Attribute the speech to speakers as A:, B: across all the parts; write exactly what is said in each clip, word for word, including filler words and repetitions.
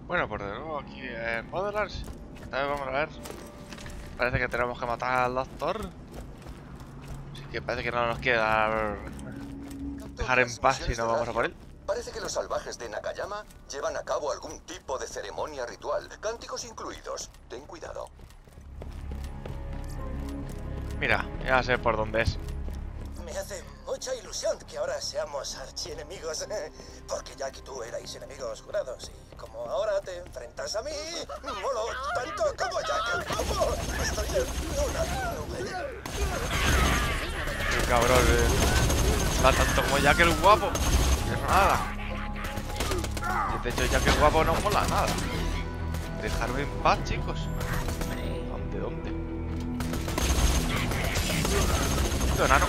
A: Bueno, pues de nuevo aquí en Borderlands. Esta vez vamos a ver. Parece que tenemos que matar al doctor. Así que parece que no nos queda dejar en paz si no vamos a por él.
B: Parece que los salvajes de Nakayama llevan a cabo algún tipo de ceremonia ritual, cánticos incluidos. Ten cuidado.
A: Mira, ya sé por dónde es.
C: Me hace mucha ilusión que ahora seamos archienemigos, porque Jack y tú erais enemigos jurados, y como ahora te enfrentas a mí, molo tanto como Jack el Guapo. Estoy en una nube.
A: Qué cabrón, eh. Va tanto como Jack el Guapo. Que no nada. Y de hecho Jack el Guapo no mola nada. Dejarme en paz, chicos. ¿Dónde, dónde? Esto enano.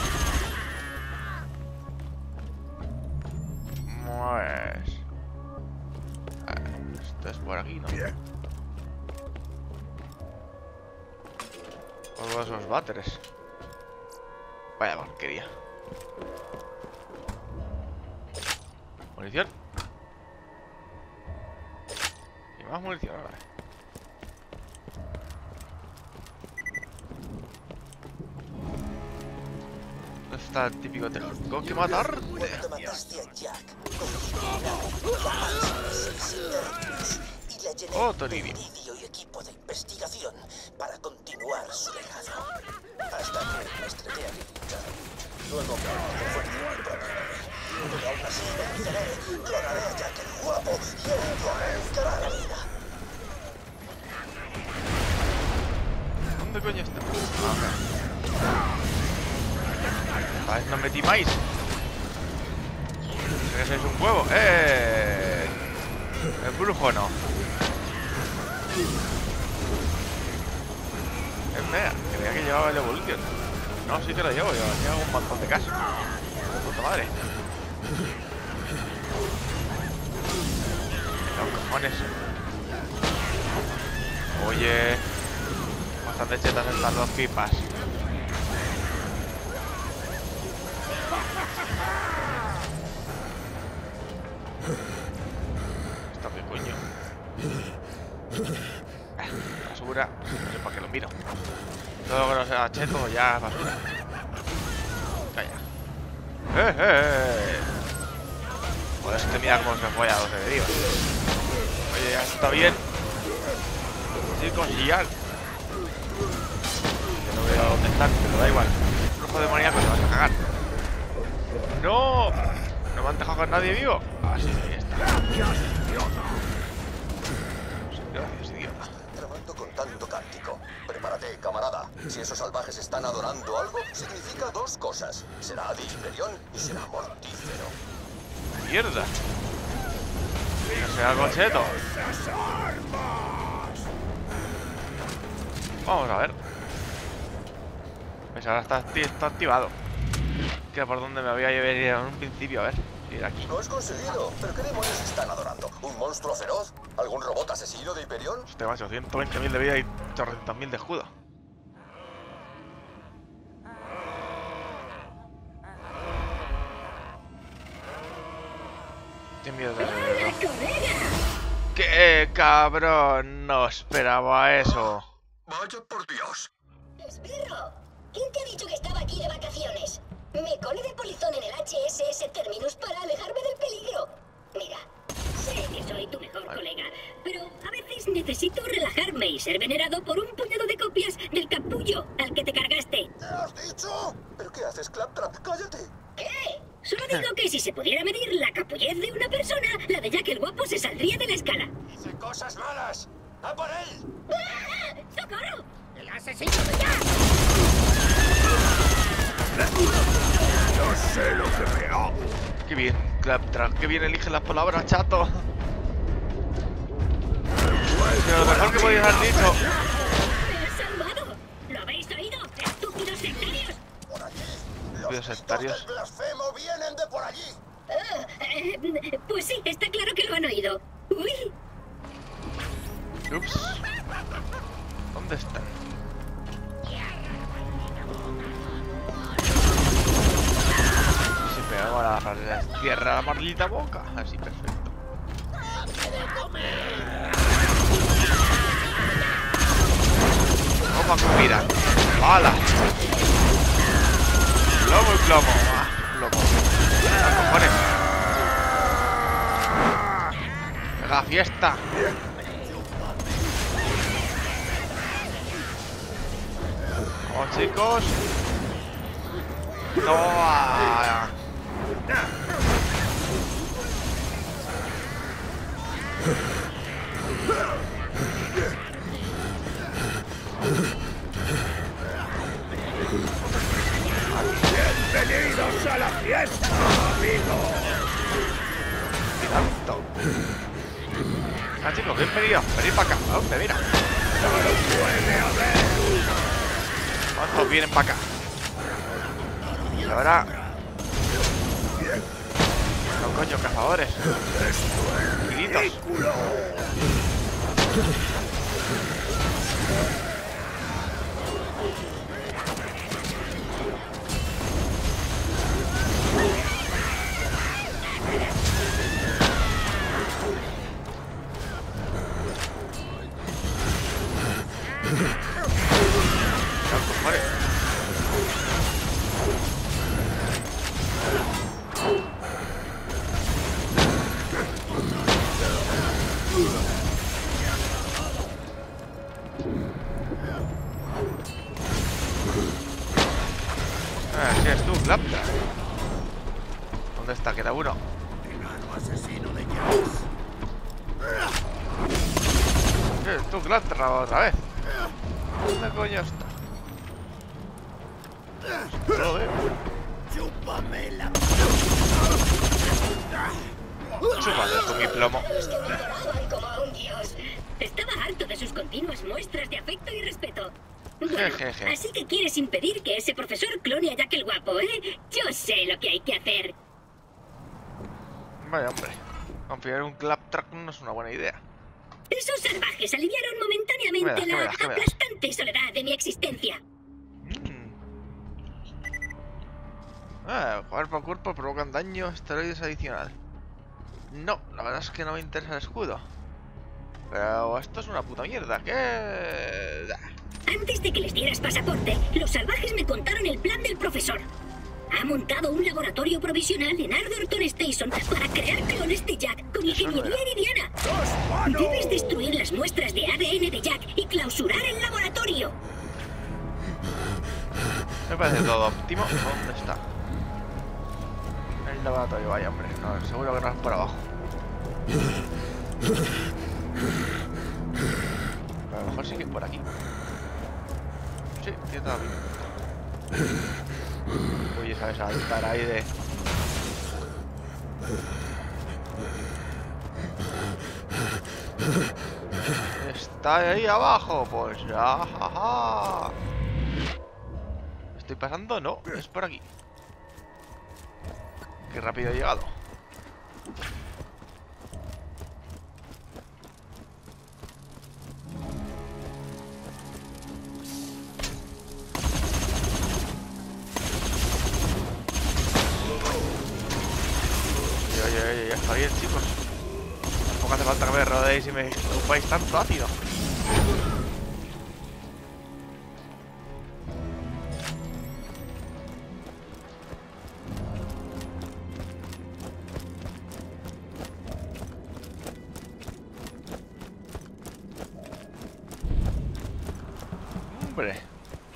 A: Pues... Esto es por aquí, ¿no? Todos esos váteres. Vaya porquería. Munición. Y más munición, vale. ¿Dónde está el típico tengo que matarte?
C: Cuando mataste a Jack, con y le llené
A: Otro
C: de
A: niño.
C: iridio y equipo de investigación para continuar su legado. Hasta que me estrellé aquí. Luego me armé fuerte y protegeré. Pero aún así venceré, clonaré a Jack el Guapo y él te arrancará la vida.
A: ¿Dónde coño está? Ah, no me timáis. Que sois un huevo. ¡Eh! El brujo no. Espera, creía que llevaba el Evolution. No, sí que lo llevo, yo llevo un montón de casos. Puta madre. Los cojones. Oye. Bastante chetas estas dos pipas. ¿Esto qué coño? Eh, basura. No sé para qué lo miro. Todo que no sea cheto ya es basura. Calla. ¡Eh, eh! Joder, este mira cómo se fue a doce de Dios. Oye, ya está bien. Chicos, y ya. Yo no veo dónde están, pero da igual. Flujo demoníaco, te vas a cagar. ¡No! ¿No me han dejado con nadie vivo? Ah, sí, ahí está. Gracias, idiota.
B: Trabando con tanto cántico. Prepárate, camarada. Si esos salvajes están adorando algo, significa dos cosas. Será de Hyperion y será mortífero.
A: ¡Mierda! No sea algo cheto. Vamos a ver. Pues ahora está, está activado. Que por donde me había llevado en un principio, a ver. Ir aquí.
B: Lo has conseguido. ¿Pero qué demonios están adorando? ¿Un monstruo feroz? ¿Algún robot asesino de Hyperion?
A: Este macho, ciento veinte mil de vida y ochocientos mil de escudo. Qué miedo de eso. ¡Qué cabrón! No esperaba eso.
B: Vaya por Dios.
D: ¡Esbirro! ¿Quién te ha dicho que estaba aquí de vacaciones? Me colé de polizón en el H S S Terminus para alejarme del peligro. Mira, sé que soy tu mejor colega, pero a veces necesito relajarme y ser venerado por un puñado de copias del capullo al que te cargaste.
B: ¿Qué has dicho? ¿Pero qué haces, Claptrap? ¡Cállate!
D: ¿Qué? Solo digo que si se pudiera medir la capullez de una persona, la de Jack el Guapo se saldría de la escala.
C: Dice cosas malas. ¡A por él!
D: ¡Ah! ¡Socorro!
C: ¡El asesino de Jack!
B: No sé lo que veo.
A: Qué bien, Claptrap, qué bien elige las palabras, chato. Pero lo mejor que podías haber dicho.
D: ¡Me has salvado! ¿Lo habéis oído, estúpidos sectarios?
B: Por allí.
A: Estúpidos
B: Los
A: sectarios.
B: gritos del blasfemo vienen de por allí.
D: Ah, eh, pues sí, está claro que lo han oído. Uy,
A: Ups. ¿Dónde están? Si pegamos a la cierra la maldita boca. Así, perfecto. Mira. ¡Hala! Plomo y plomo. Ah, plomo. ¿Qué cojones? ¡Venga, fiesta! Vamos, chicos. ¡Toma!
E: ¡Bienvenidos a la fiesta, amigos!
A: Tanto. Ah, chicos, bienvenidos. Venid para acá. ¿A dónde? Mira. ¿Cuántos vienen para acá? Y ahora... No, coño, cazadores. Tranquilitos. Así es tú, Claptra. ¿Dónde está? Queda uno. ¿Qué es tú, Claptra, otra vez? ¿Dónde coño está? No lo veo.
E: ¡Chúpame la...
A: Chúpame tú mi plomo.
D: Los que me adoraban como a un dios. Estaba harto de sus continuas muestras de afecto y respeto. Bueno,
A: Jejeje.
D: así que quieres impedir que ese profesor clone a Jack el Guapo, ¿eh? Yo sé lo que hay que hacer.
A: Vaya, hombre. Confiar en un Claptrap no es una buena idea.
D: Esos salvajes aliviaron momentáneamente
A: ¿Qué me das, qué me
D: la
A: das, qué me das?
D: aplastante soledad de mi existencia.
A: Mm. Ah, cuerpo a cuerpo provocan daño, esteroides adicional. No, la verdad es que no me interesa el escudo. Pero esto es una puta mierda. ¿Qué?
D: Antes de que les dieras pasaporte, los salvajes me contaron el plan del profesor. Ha montado un laboratorio provisional en Ardorton Station para crear clones de Jack con ingeniería iridiana. Debes destruir las muestras de A D N de Jack y clausurar el laboratorio.
A: Me parece todo óptimo. ¿Dónde está? El laboratorio, vaya hombre. No, seguro que no es por abajo. A lo mejor sí que es por aquí. Sí, tiene toda la pinta. Oye, sabes saltar ahí de... Está ahí abajo, pues ya, jaja. ¿Estoy pasando? No, es por aquí. Qué rápido he llegado. Oye, oye, oye, ya está bien, chicos. Tampoco hace falta que me rodeéis y me ocupáis tanto ácido. Hombre.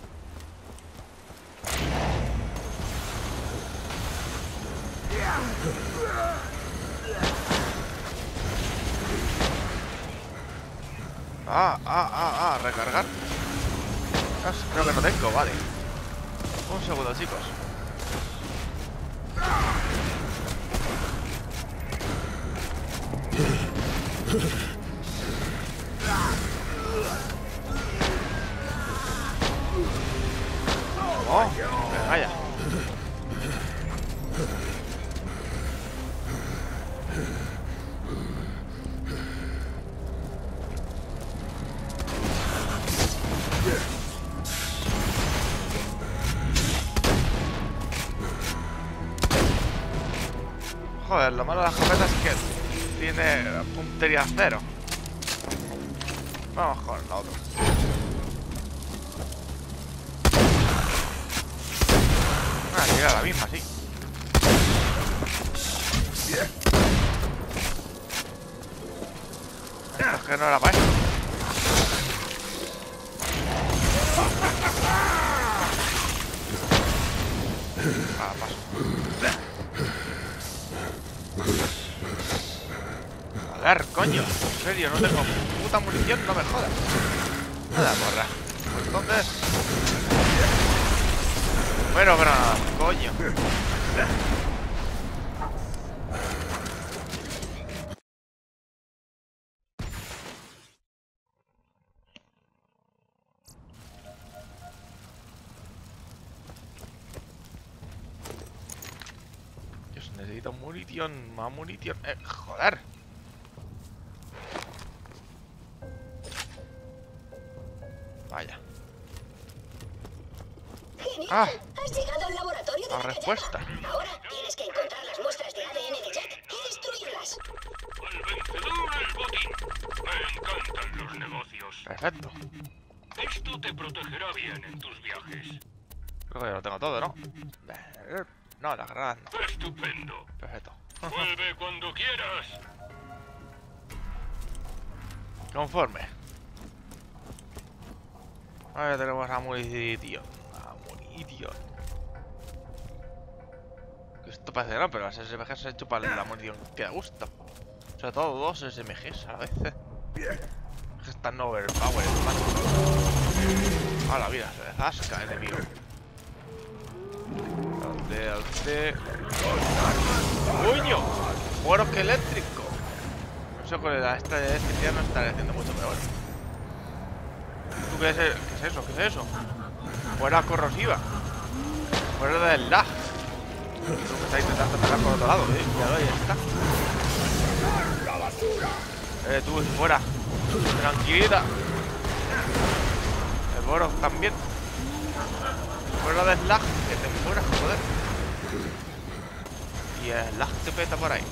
A: Ah, ah, ah, ah, recargar. Ah, creo que no tengo, vale. Un segundo, chicos. Oh, venga ya. Joder, lo malo de la escopeta es que tiene puntería cero. Vamos con el otro. Ah, sí, era la misma, sí. Esta es que no era para eso. Ah, paso. Joder, coño. En serio, no tengo puta munición, no me jodas. Nada, porra. Pues entonces... Bueno, granadas, coño. Dios, necesito munición, más munición. Eh, joder. Vaya.
D: Genial.
A: Ah.
D: Has llegado al laboratorio de
A: La
D: Baka
A: respuesta.
D: Yaga. Ahora tienes que encontrar las muestras de A D N de Jack y destruirlas.
E: Al vencedor el botín. Me encantan los negocios.
A: Perfecto.
E: Esto te protegerá bien en tus viajes.
A: Creo que ya lo tengo todo, ¿no? No, la gran.
E: Estupendo.
A: Perfecto.
E: Vuelve cuando quieras.
A: Conforme. Ahora tenemos a munición. A munición. Que esto parece que no, pero las S M Gs se chupan la munición que da gusto. Sobre todo dos S M Gs a la vez. Es que están overpowered, macho. A la vida, se desasca el enemigo. ¿Dónde? ¿Dónde? ¡Coño! ¡Muero que eléctrico! No sé con la esta de electricidad no está haciendo mucho, pero bueno. ¿Tú qué es, qué es eso? ¿Qué es eso? Fuera corrosiva. Fuera del lag. Creo que está intentando atacar por otro lado, eh. Cuidado, ahí está. Eh, tú, fuera. Tranquilita. El Boro también. Fuera del lag, que te mueras, joder. Y el lag te peta por ahí.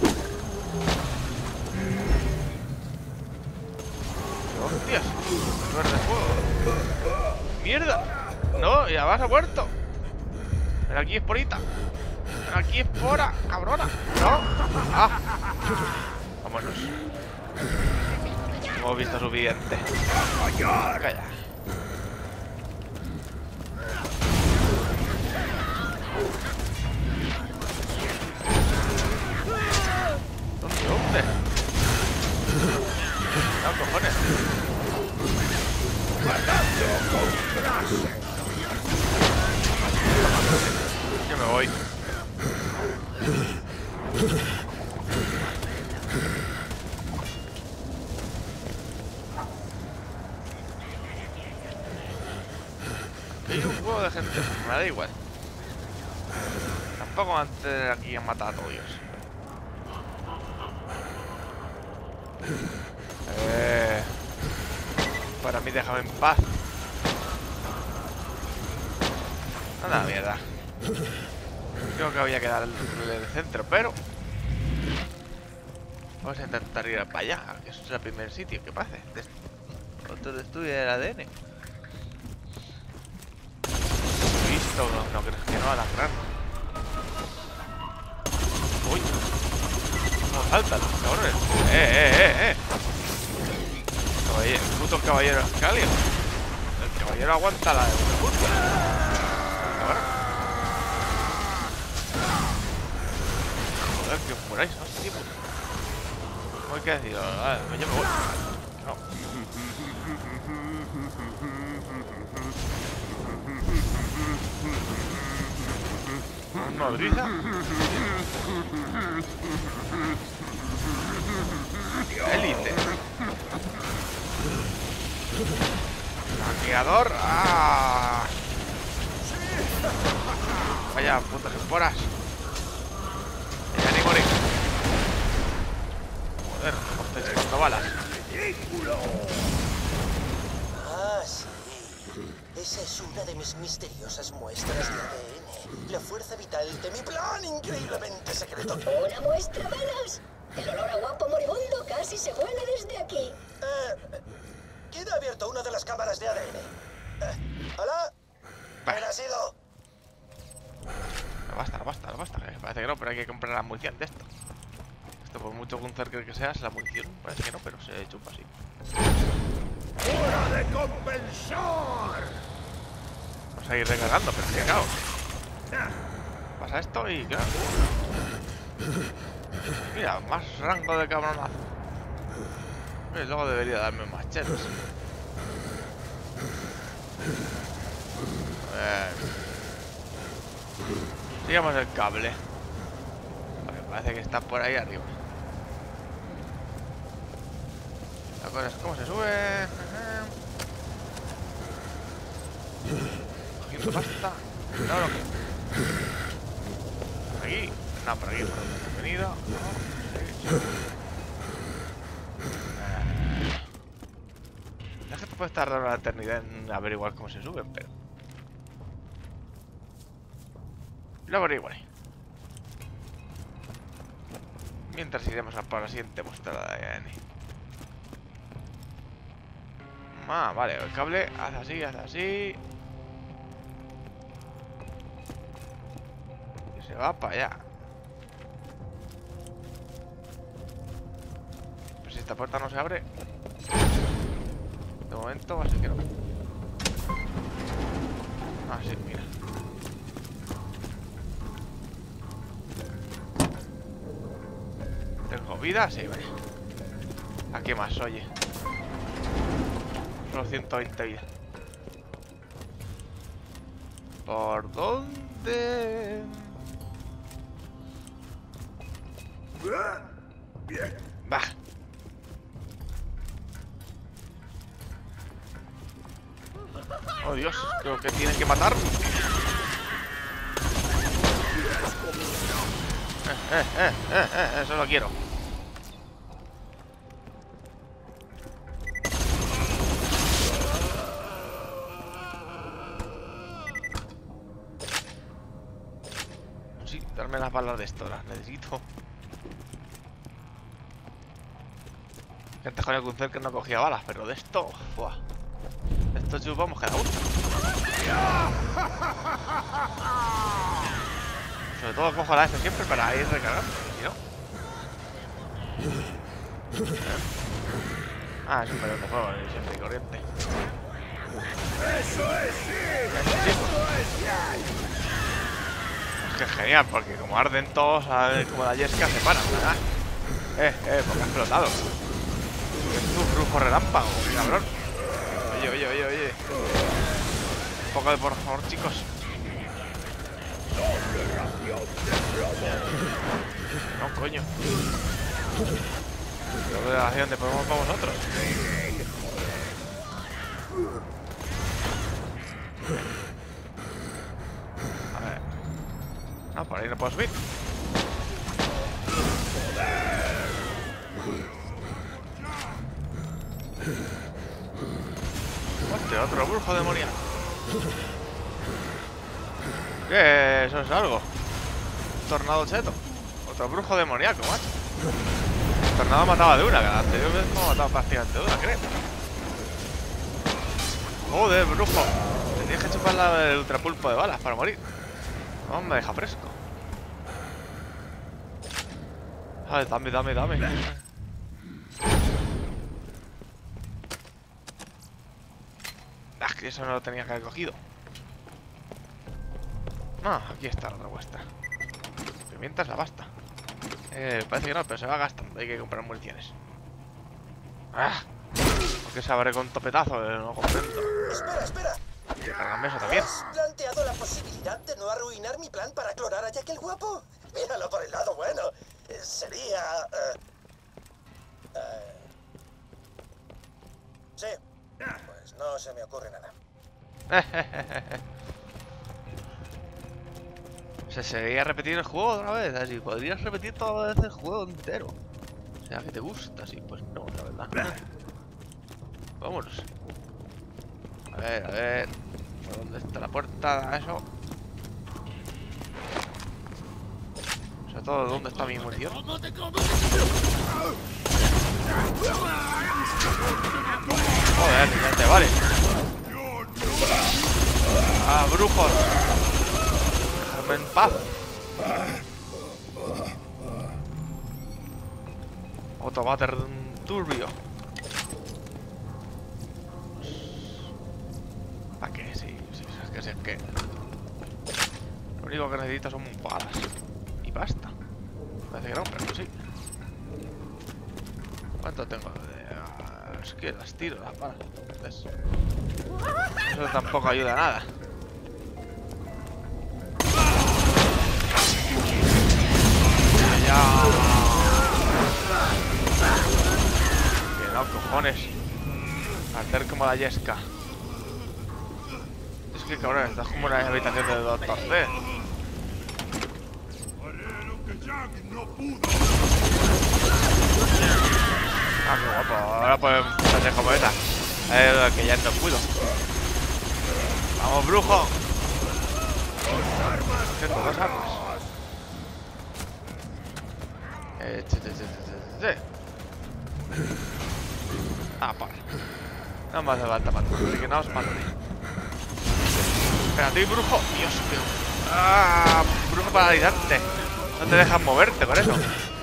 A: ¡Hostias! ¡Verde fuego! ¡Mierda! ¡No! ¡Ya vas a muerto! ¡Ven aquí, esporita! ¡Ven aquí, espora! ¡Cabrona! ¡No! ¡Ah! Vámonos. Hemos visto suficiente. Calla. ¿Dónde? ¿Dónde? No, cojones. Yo me voy. Hay un huevo de gente, me da igual. Tampoco antes de aquí han matado a todos. Eh, para mí déjame en paz. Nada, mierda. Creo que voy a quedar en el centro, pero vamos a intentar ir para allá, que es el primer sitio que pase. Otro de estudio del A D N. Listo, no, no crees que no a la gran. Uy, cómo saltan los cabrones. Eh, eh, eh, eh. Caballero, puto caballero Escalio. El caballero aguanta la de puta. Joder, que os muráis, hostia puta. ¿Cómo hay que decirlo? Ah, yo me voy. No. ¿Nodriza? Élite. Saqueador. ¡Ah! Vaya putas esporas. Ya ni morir. Joder, ¿cómo estáis echando balas?
C: Ah, sí. Esa es una de mis misteriosas muestras de A D N. La fuerza vital de mi plan increíblemente secreto.
D: ¿Una muestra balas? El olor a guapo moribundo casi se huele desde aquí.
C: Eh, queda abierto una de las cámaras de A D N. Eh, ¿Hola? ¿Quién ha sido?
A: la pasta. Eh, parece que no, pero hay que comprar la munición de esto. Esto por mucho Gunzerker que sea, es la munición. Parece que no, pero se chupa así.
F: ¡Hora de compensar!
A: Vamos a ir recargando, pero qué caos. Pasa esto y claro. Mira, más rango de cabronazo. Y luego debería darme más chetos. A ver. Sigamos el cable. Porque parece que está por ahí arriba. La cosa es cómo se sube. Cogiendo pasta. No, lo que. Por aquí. No, por aquí, por donde hemos venido. No. Sí. La gente puede tardar una eternidad en averiguar cómo se suben, pero. Lo averiguaré. Mientras iremos a por la siguiente mostrada de A N. Ah, vale, el cable hace así, hace así. Y se va para allá. Pero si esta puerta no se abre. De momento, así que no. Ah, sí, mira. ¿Tengo vida? Sí, vale. ¿A qué más? Oye. Solo ciento veinte vida. ¿Por dónde? Bah. Oh Dios, creo que tienen que matar. Eh, eh, eh, eh, eso lo quiero. Sí, darme las balas de esto, las necesito. Antes con el Gunzerker que no cogía balas, pero de esto, ¡buah! De esto chupamos cada uno. Sobre todo cojo la F siempre para ir recargando, si no. Ah, es un pelotón de fuego, siempre y corriente.
F: ¡Eso es sí!
A: Es que es genial, porque como arden todos, como la yesca, se paran, ¿verdad? Eh, eh, porque has explotado. Es tu brujo relámpago, cabrón. Oye, oye, oye, oye. Un poco de por favor, chicos. No, coño. Yo veo hacia dónde podemos para vosotros. A ver. No, por ahí no puedo subir. Hostia, otro brujo demoníaco. ¿Qué? Eso es algo. Tornado cheto. Otro brujo demoníaco, macho. El tornado mataba de una, cada anterior vez hemos matado prácticamente de una, creo. Joder, brujo. Te tienes que chupar la, el ultrapulpo de balas para morir. No me deja fresco. Ay, dame, dame, dame. Ah, que eso no lo tenía que haber cogido. Ah, aquí está la respuesta. Pimientas la basta. Eh, parece que no, pero se va gastando. Hay que comprar municiones. Ah, porque se abre con topetazo, eh, no comprendo.
C: Espera, espera.
A: Cargame eso también.
C: ¿Has planteado la posibilidad de no arruinar mi plan para clonar a Jack el Guapo? Míralo por el lado bueno. Eh, Sería... eh, eh, Sí. Pues no se me ocurre nada.
A: Se sería repetir el juego otra vez, así podrías repetir toda vez el juego entero. O sea, que te gusta, sí, pues no, la verdad. Vámonos. A ver, a ver. ¿Por dónde está la puerta? Eso. Sobre todo, ¿dónde está mi munición? Joder, gente, vale. Ah, brujos. Dejadme en paz. Otro váter turbio. ¿Para qué? Sí, sí, es que, sí, es que... Lo único que necesito son balas. Y basta. Parece que no, pero sí. ¿Cuánto tengo? De... Es que las tiro, las balas. ¿Ves? Eso tampoco ayuda a nada. Ya. Que no, cojones. Hacer como la Yesca. Es que cabrón, estás como en la habitación del doctor C. Ah, qué guapo. Ahora podemos hacer como esta. Eh, que ya no puedo. Vamos, brujo. Tengo dos armas. Eh, che, che, che, che, che. Ah, para. No me hace falta matar. Así que no os mato. Espérate, brujo. Dios, tío. Ah, brujo paralizante. No te dejan moverte con eso.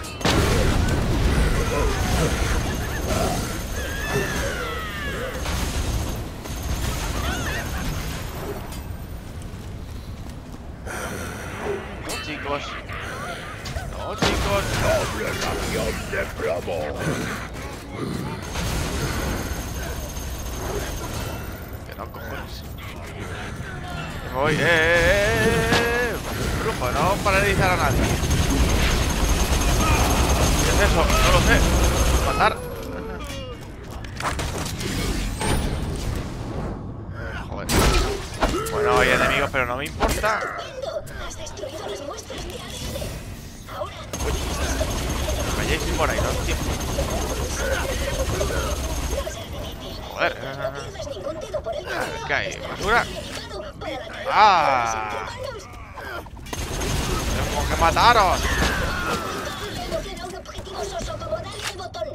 A: No, chicos. No, chicos.
F: Doble ración de plomo.
A: Que no, cojones. Me voy. Eh, eh, eh, eh. Brujo, no paralizar a nadie. ¿Qué es eso? No lo sé. Matar. Joder. Bueno, hay enemigos, pero no me importa.
D: Has destruido las muestras de A D N. Ahora.
A: Me vayáis por ahí, no, tío. Joder.
D: No pierdas ningún dedo por el camino.
A: ¿Qué hay? ¿Basura?
D: Para la carrera
A: ¡Ah!
D: de los humanos.
A: ¡Tengo que mataros!
D: Podemos era un objetivo soso como darle al botón.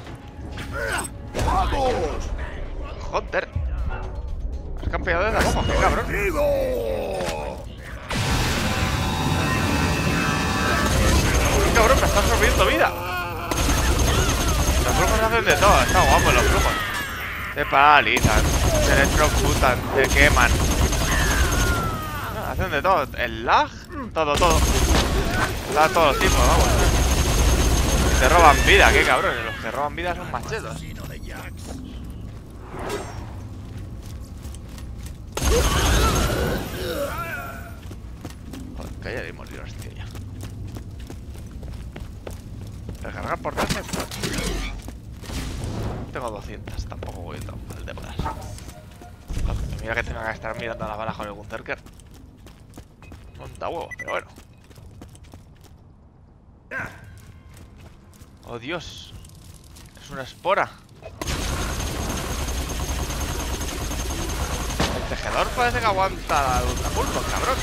F: ¡Vamos!
A: Joder. Has campeado desde abajo, qué cabrón.
F: ¡Vivo!
A: ¡Qué cabrón! Me está absorbiendo vida. Los brujos hacen de todo. Está guapo los brujos. Te paralizan, te electrocutan, te queman. Ah, hacen de todo. El lag, todo, todo. Da todo el tiempo, vamos. Y te roban vida, qué cabrón. Los que roban vida son machetos. Joder, que ya morir, hostia, ya. Recargar por trece. Tengo doscientas, tampoco voy tan mal de balas. Mira que tengo que estar mirando las balas con el Gunzerker. Monta huevos, pero bueno. Oh Dios. Es una espora. El tejedor parece que aguanta el ultrapulso, cabrón.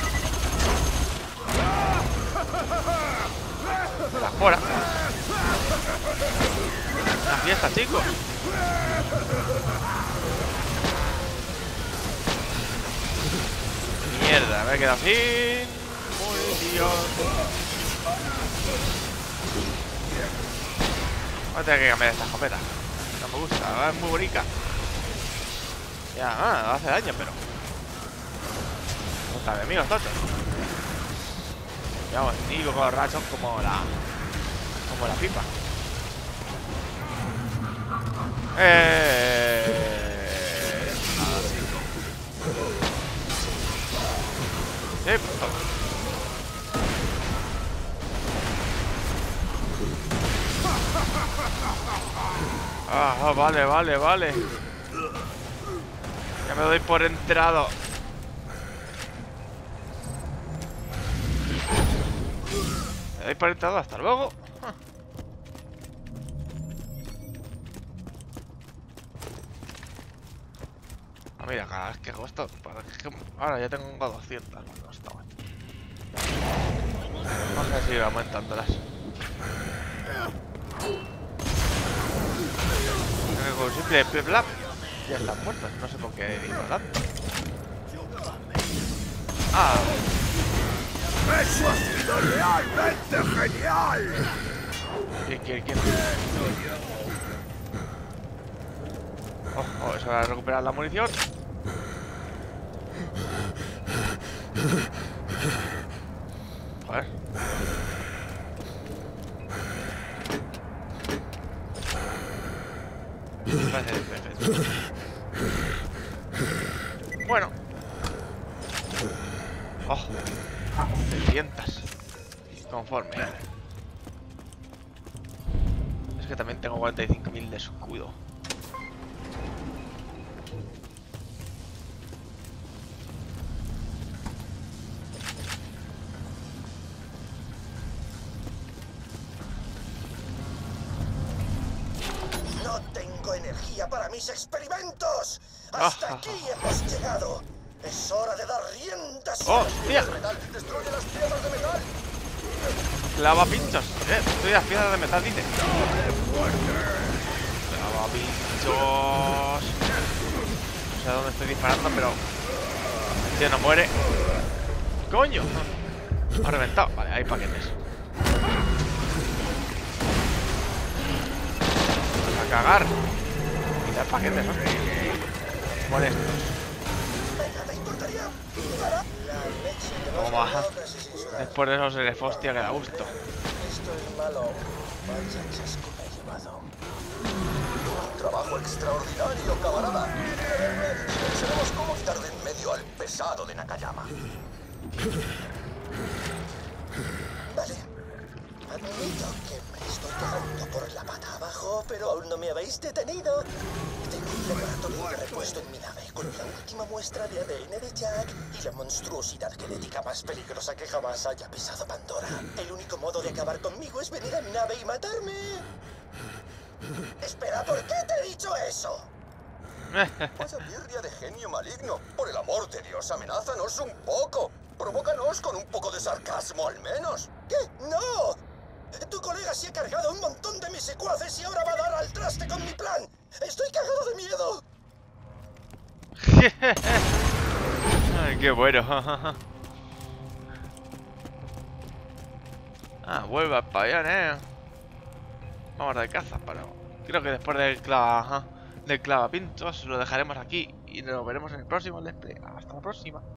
A: La espora. Una fiesta, chicos. Mierda, me he quedado sin munición. Voy a tener que cambiar esta escopeta. No me gusta, es muy bonita. Ya, ah, hace daño, pero... Contra enemigos tochos. Vamos, digo con los rachos como la... Como la pipa. Eh... Nada, sí. Sí, pues toma. Ah, oh, vale, vale, vale. Ya me doy por enterado. Me doy por enterado, hasta luego. Ah, mira, cada vez que hago esto, ahora ya tengo doscientas. No está mal. Vamos a seguir aumentándolas. Con un simple plep plap ya están muertos. No sé por qué digo tanto. Ah.
F: ¡Eso ha sido realmente genial!
A: ¿Quién quiere? ¿Quién? Oh, oh, es hora de recuperar la munición. Joder. Parece perfecto. Bueno. Oh, trescientas. Conforme. Es que también tengo cuarenta y cinco mil de escudo.
C: No tengo energía para mis experimentos. Hasta aquí hemos llegado. Es hora de dar riendas.
A: ¡Oh, tía!
B: Metal, destruye las piezas de metal.
A: Clava pinchos. Eh, estoy las piezas de metal, dice. Clava pinchos. No sé a dónde estoy disparando, pero el tío no muere. ¡Coño! Ha reventado. Vale, hay paquetes. A cagar. Mirad paquetes, ¿no? Molestos. ¿Cómo baja? Después de esos elefos, tío, que da gusto.
C: Esto es malo. Vaya chasco me he llevado.
B: Un trabajo extraordinario, camarada. Y pensaremos cómo quitar de en medio al pesado de Nakayama.
C: Vale. Admito que me estoy quedando por la pata abajo, pero aún no me habéis detenido. Tengo un laboratorio de repuesto en mi nave con la última muestra de A D N de Jack y la monstruosidad genética más peligrosa que jamás haya pisado Pandora. El único modo de acabar conmigo es venir a mi nave y matarme. Espera, ¿por qué te he dicho eso?
B: Vaya birria de genio maligno. Por el amor de Dios, amenázanos un poco. Provócanos con un poco de sarcasmo al menos.
C: ¿Qué? ¡No! Tu colega se ha cargado un montón de mis secuaces y ahora va a dar al traste con mi plan. ¡Estoy cagado de miedo!
A: Ay, qué bueno. Ah, vuelve al pabellón, eh. Vamos de caza, pero creo que después del clava, del clavapintos lo dejaremos aquí y nos veremos en el próximo let's play. Hasta la próxima.